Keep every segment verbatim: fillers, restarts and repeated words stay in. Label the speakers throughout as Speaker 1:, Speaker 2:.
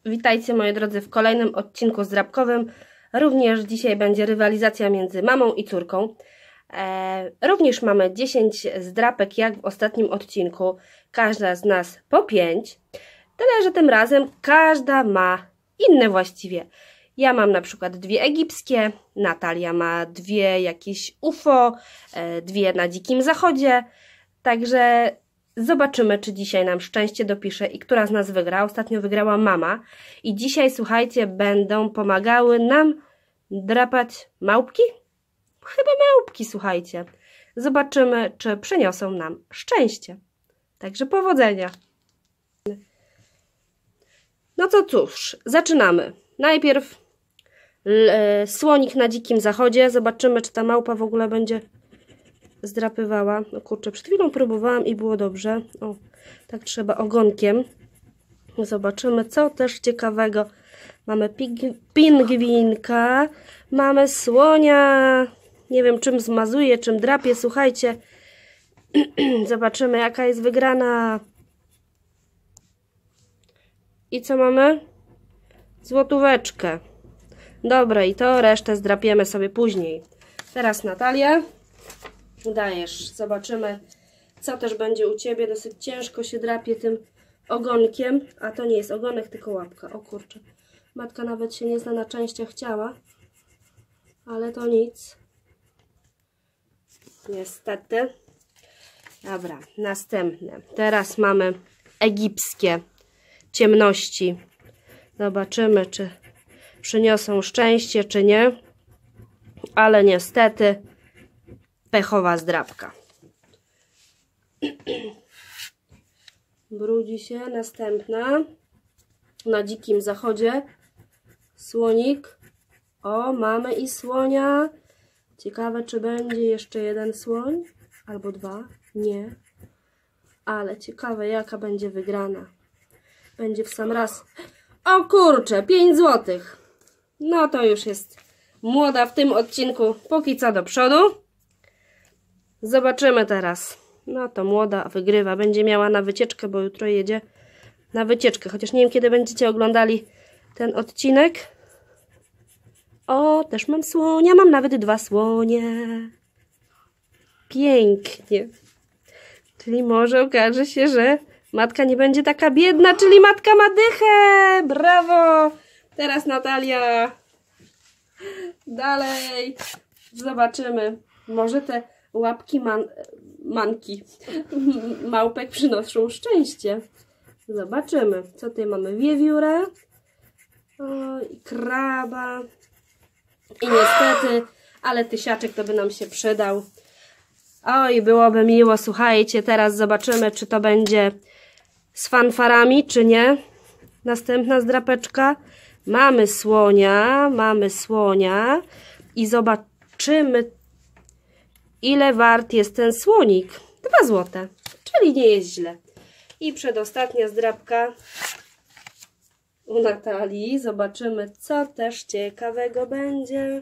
Speaker 1: Witajcie moi drodzy w kolejnym odcinku zdrabkowym. Również dzisiaj będzie rywalizacja między mamą i córką. E, również mamy dziesięć zdrapek jak w ostatnim odcinku. Każda z nas po pięć. Tyle, że tym razem każda ma inne właściwie. Ja mam na przykład dwie egipskie, Natalia ma dwie jakieś U F O, e, dwie na Dzikim Zachodzie. Także zobaczymy, czy dzisiaj nam szczęście dopisze i która z nas wygra. Ostatnio wygrała mama. I dzisiaj, słuchajcie, będą pomagały nam drapać małpki? Chyba małpki, słuchajcie. Zobaczymy, czy przyniosą nam szczęście. Także powodzenia. No to cóż, zaczynamy. Najpierw e, słonik na Dzikim Zachodzie. Zobaczymy, czy ta małpa w ogóle będzie zdrapywała. No kurczę, przed chwilą próbowałam i było dobrze. O, tak trzeba ogonkiem. Zobaczymy, co też ciekawego. Mamy pingwinka, mamy słonia. Nie wiem, czym zmazuje, czym drapie. Słuchajcie, zobaczymy, jaka jest wygrana. I co mamy? Złotóweczkę. Dobra, i to resztę zdrapiemy sobie później. Teraz Natalia. Dajesz, zobaczymy, co też będzie u Ciebie. Dosyć ciężko się drapie tym ogonkiem, a to nie jest ogonek, tylko łapka. O kurczę, matka nawet się nie zna na częściach ciała, ale to nic. Niestety. Dobra, następne. Teraz mamy egipskie ciemności. Zobaczymy, czy przyniosą szczęście, czy nie. Ale niestety pechowa zdrapka. Brudzi się. Następna. Na Dzikim Zachodzie. Słonik. O, mamy i słonia. Ciekawe, czy będzie jeszcze jeden słoń. Albo dwa. Nie. Ale ciekawe, jaka będzie wygrana. Będzie w sam raz. O kurczę, pięć złotych. No to już jest młoda w tym odcinku. Póki co do przodu. Zobaczymy teraz. No to młoda wygrywa. Będzie miała na wycieczkę, bo jutro jedzie na wycieczkę. Chociaż nie wiem, kiedy będziecie oglądali ten odcinek. O, też mam słonia. Mam nawet dwa słonie. Pięknie. Czyli może okaże się, że matka nie będzie taka biedna, czyli matka ma dychę. Brawo. Teraz Natalia. Dalej. Zobaczymy. Może te łapki man, manki małpek przynoszą szczęście. Zobaczymy. Co tutaj mamy? Wiewiórę. O, i kraba. I niestety, ale tysiaczek to by nam się przydał. Oj, byłoby miło. Słuchajcie, teraz zobaczymy, czy to będzie z fanfarami, czy nie. Następna zdrapeczka. Mamy słonia, mamy słonia. I zobaczymy, ile wart jest ten słonik. Dwa złote, czyli nie jest źle. I przedostatnia zdrapka u Natalii. Zobaczymy, co też ciekawego będzie.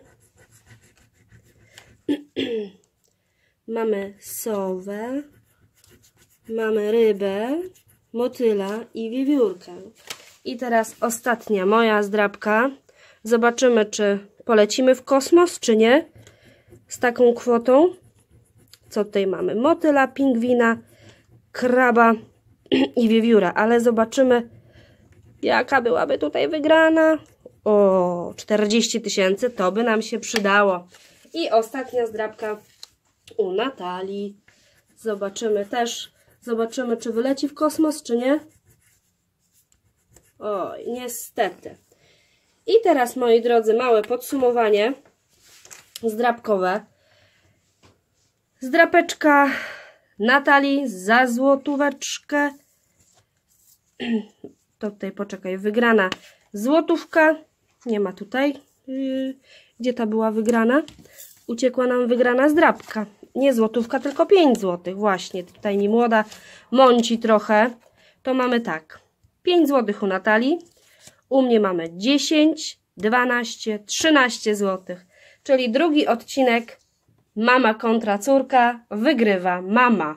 Speaker 1: Mamy sowę, mamy rybę, motyla i wiewiórkę. I teraz ostatnia moja zdrapka. Zobaczymy, czy polecimy w kosmos, czy nie. Z taką kwotą. Co tutaj mamy? Motyla, pingwina, kraba i wiewióra. Ale zobaczymy, jaka byłaby tutaj wygrana. O, czterdzieści tysięcy to by nam się przydało. I ostatnia zdrapka u Natalii. Zobaczymy też. Zobaczymy, czy wyleci w kosmos, czy nie. Oj, niestety. I teraz, moi drodzy, małe podsumowanie zdrapkowe. Zdrapeczka Natalii za złotóweczkę. To tutaj, poczekaj, wygrana złotówka. Nie ma tutaj. Yy, gdzie ta była wygrana? Uciekła nam wygrana zdrapka. Nie złotówka, tylko pięć złotych. Właśnie, tutaj mi młoda mąci trochę. To mamy tak. pięć złotych u Natalii. U mnie mamy dziesięć, dwanaście, trzynaście złotych. Czyli drugi odcinek mama kontra córka. Wygrywa mama.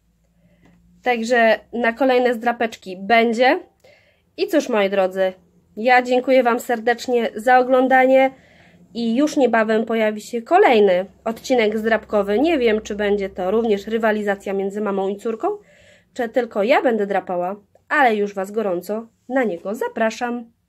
Speaker 1: Także na kolejne zdrapeczki będzie. I cóż, moi drodzy, Ja dziękuję Wam serdecznie za oglądanie i już niebawem pojawi się kolejny odcinek zdrapkowy. Nie wiem, czy będzie to również rywalizacja między mamą i córką, czy tylko ja będę drapała, ale już Was gorąco na niego zapraszam.